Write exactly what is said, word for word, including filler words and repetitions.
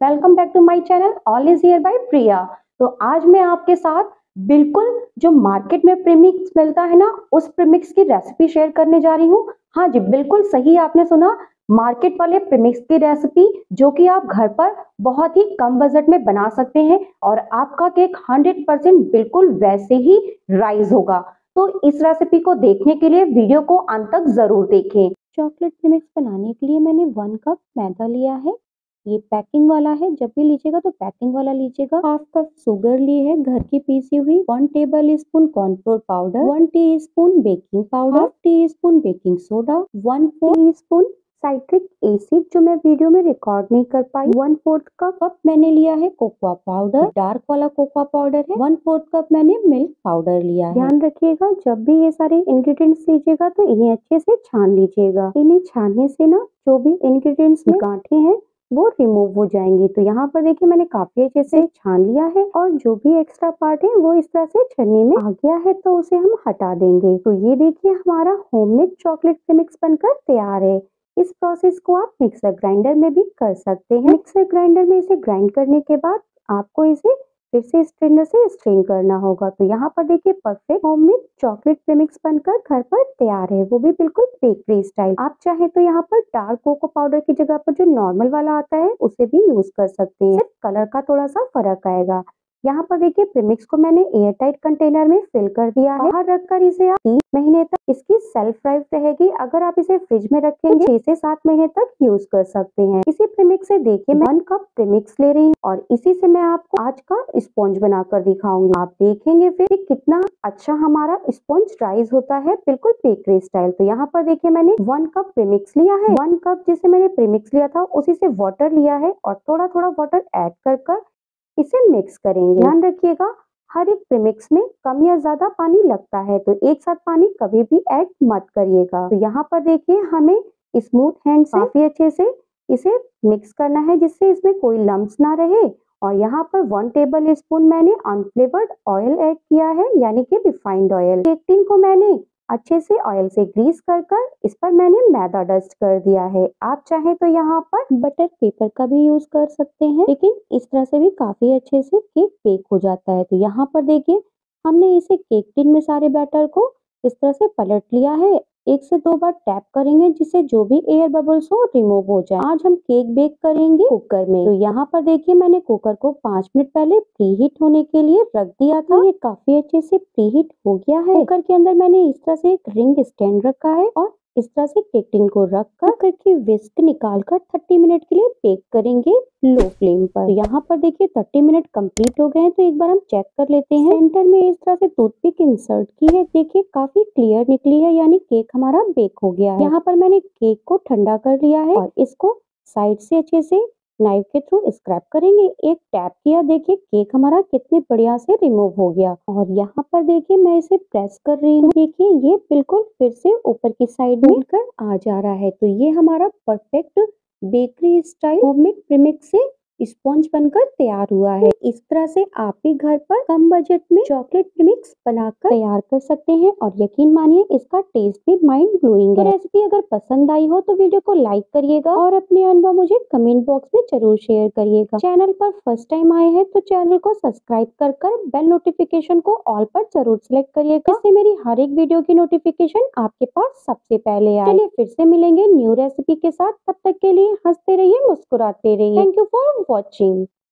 Welcome back to my channel all is here by Priya. तो आज मैं आपके साथ बिल्कुल जो मार्केट में प्रीमिक्स मिलता है ना, उस प्रीमिक्स की रेसिपी शेयर करने जा रही हूँ। हाँ जी, बिल्कुल सही आपने सुना, मार्केट वाले प्रीमिक्स की रेसिपी जो कि आप घर पर बहुत ही कम बजट में बना सकते हैं और आपका केक हंड्रेड परसेंट बिल्कुल वैसे ही राइज होगा। तो इस रेसिपी को देखने के लिए वीडियो को अंत तक जरूर देखें। चॉकलेट प्रीमिक्स बनाने के लिए मैंने वन कप मैदा लिया है। ये पैकिंग वाला है, जब भी लीजिएगा तो पैकिंग वाला लीजिएगा। हाफ कप शुगर ली है घर की पीसी हुई। One tablespoon cornflour powder, one teaspoon baking powder, half teaspoon baking soda, one teaspoon citric acid जो मैं वीडियो में रिकॉर्ड नहीं कर पाई। वन फोर्थ का कप मैंने लिया है कोकोआ पाउडर, डार्क वाला कोकोआ पाउडर है। वन फोर्थ कप मैंने मिल्क पाउडर लिया है। ध्यान रखिएगा जब भी ये सारे इंग्रेडिएंट्स लीजिएगा तो इन्हें अच्छे से छान लीजिएगा। इन्हें छानने से ना जो भी इंग्रेडिएंट्स में गांठें हैं वो रिमूव हो जाएंगी। तो यहाँ पर देखिए मैंने काफी अच्छे से छान लिया है और जो भी एक्स्ट्रा पार्ट है वो इस तरह से छन्नी में आ गया है, तो उसे हम हटा देंगे। तो ये देखिए हमारा होममेड चॉकलेट प्रीमिक्स बनकर तैयार है। इस प्रोसेस को आप मिक्सर ग्राइंडर में भी कर सकते हैं। मिक्सर ग्राइंडर में इसे ग्राइंड करने के बाद आपको इसे फिर से स्ट्रेनर से स्ट्रेन करना होगा। तो यहाँ पर देखिए परफेक्ट होममेड चॉकलेट प्रीमिक्स बनकर घर पर तैयार है, वो भी बिल्कुल बेकरी स्टाइल। आप चाहे तो यहाँ पर डार्क कोको पाउडर की जगह पर जो नॉर्मल वाला आता है उसे भी यूज कर सकते हैं, सिर्फ कलर का थोड़ा सा फर्क आएगा। यहाँ पर देखिए प्रीमिक्स को मैंने एयर टाइट कंटेनर में फिल कर दिया है। बाहर रखकर इसे आप तीन महीने तक इसकी सेल्फ लाइफ रहेगी। अगर आप इसे फ्रिज में रखेंगे छह से सात महीने तक यूज कर सकते हैं। इसी प्रीमिक्स से देखिए मैं वन कप प्रीमिक्स ले रही हूँ और इसी से मैं आपको आज का स्पॉन्ज बनाकर दिखाऊंगी। आप देखेंगे फिर कितना अच्छा हमारा स्पॉन्ज राइज होता है, बिल्कुल बेकरी स्टाइल। तो यहाँ पर देखिए मैंने वन कप प्रीमिक्स लिया है। वन कप जिसे मैंने प्रीमिक्स लिया था उसी से वाटर लिया है और थोड़ा थोड़ा वाटर ऐड कर कर इसे मिक्स करेंगे। ध्यान रखिएगा हर एक प्रीमिक्स में कम या ज्यादा पानी लगता है, तो एक साथ पानी कभी भी ऐड मत करिएगा। तो यहाँ पर देखिए हमें स्मूथ हैंड से काफी अच्छे से इसे मिक्स करना है जिससे इसमें कोई लम्स ना रहे। और यहाँ पर वन टेबल स्पून मैंने अनफ्लेवर्ड ऑयल ऐड किया है, यानी कि रिफाइंड ऑयल। केक टिन को मैंने अच्छे से ऑयल से ग्रीस कर कर इस पर मैंने मैदा डस्ट कर दिया है। आप चाहे तो यहाँ पर बटर पेपर का भी यूज कर सकते हैं, लेकिन इस तरह से भी काफी अच्छे से केक बेक हो जाता है। तो यहाँ पर देखिए हमने इसे केक टिन में सारे बैटर को इस तरह से पलट लिया है। एक से दो बार टैप करेंगे जिससे जो भी एयर बबल्स हो रिमूव हो जाए। आज हम केक बेक करेंगे कुकर में। तो यहाँ पर देखिए मैंने कुकर को पाँच मिनट पहले प्री हीट होने के लिए रख दिया था। ये काफी अच्छे से प्री हीट हो गया है। कुकर के अंदर मैंने इस तरह से एक रिंग स्टैंड रखा है और इस तरह से केक टिन को रख कर कुकर की विस्क निकाल कर तीस मिनट के लिए बेक करेंगे लो फ्लेम पर। यहाँ पर देखिए तीस मिनट कंप्लीट हो गए हैं, तो एक बार हम चेक कर लेते हैं। सेंटर में इस तरह से टूथपिक इंसर्ट की है, देखिए काफी क्लियर निकली है, यानी केक हमारा बेक हो गया है। यहाँ पर मैंने केक को ठंडा कर लिया है और इसको साइड से अच्छे से नाइफ के थ्रू स्क्रैप करेंगे। एक टैप किया, देखिए केक हमारा कितने बढ़िया से रिमूव हो गया। और यहाँ पर देखिए मैं इसे प्रेस कर रही हूँ, देखिए ये बिल्कुल फिर से ऊपर की साइड में कर आ जा रहा है। तो ये हमारा perfect bakery style homemade premix से स्पॉन्ज बनकर तैयार हुआ है। इस तरह से आप भी घर पर कम बजट में चॉकलेट प्रीमिक्स बनाकर तैयार कर सकते हैं और यकीन मानिए इसका टेस्ट भी माइंड ब्लोइंग है। रेसिपी अगर पसंद आई हो तो वीडियो को लाइक करिएगा और अपने अनुभव मुझे कमेंट बॉक्स में जरूर शेयर करिएगा। चैनल पर फर्स्ट टाइम आए हैं तो चैनल को सब्सक्राइब कर कर बेल नोटिफिकेशन को ऑल पर जरूर सिलेक्ट करिएगा, जिससे मेरी हर एक वीडियो की नोटिफिकेशन आपके पास सबसे पहले आए। चलिए फिर से मिलेंगे न्यू रेसिपी के साथ, तब तक के लिए हंसते रहिए, मुस्कुराते रहिए। Thank you for watching।